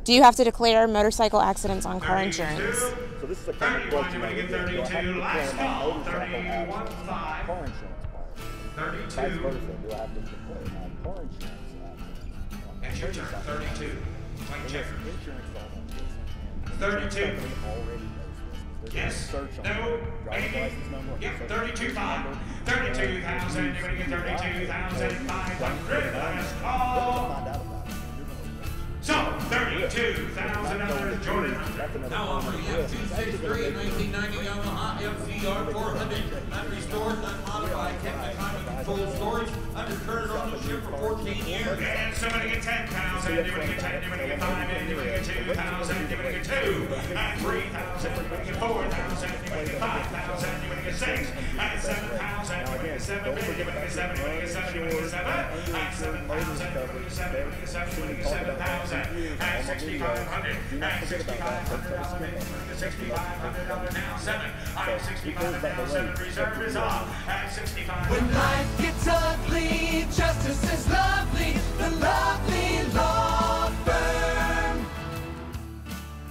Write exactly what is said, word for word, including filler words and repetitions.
Do you have to declare motorcycle accidents on car insurance? So this is a common question that we get. Do I have to declare my motorcycle accident on car insurance policy? Vice versa, do I have to declare my car insurance accident on It's your turn. thirty-two. Blank check. Insurance on thirty-two. already knows this. Yes. Search on No. driver's Maybe. license number. Yep. thirty-two five. thirty-two thousand. You're going to get thirty-two thousand five hundred. Last call. So, thirty-two thousand dollars, Jordan. Now offering F two sixty-three nineteen ninety Yamaha F Z R four hundred. Unrestored, unmodified, kept in climate controlled storage, under current ownership for fourteen years. And somebody get ten thousand, you're going to get ten, you're going to get five, and you're going to get two thousand, you're going to get two, and three thousand, you're going to get four thousand, you're going to get five thousand, you're going to get six, and seven thousand, you're going to get seven, you're going to get seven, you're going to get seven, you're going to get seven, and seven thousand, you're going to get seven, you're going to get seven, you're going to get seven thousand. And sixty-five hundred, and sixty-five hundred dollars, sixty-five hundred dollars now, seven, I'm sixty-five now, seven, reserve is off, and sixty-five. When life gets ugly.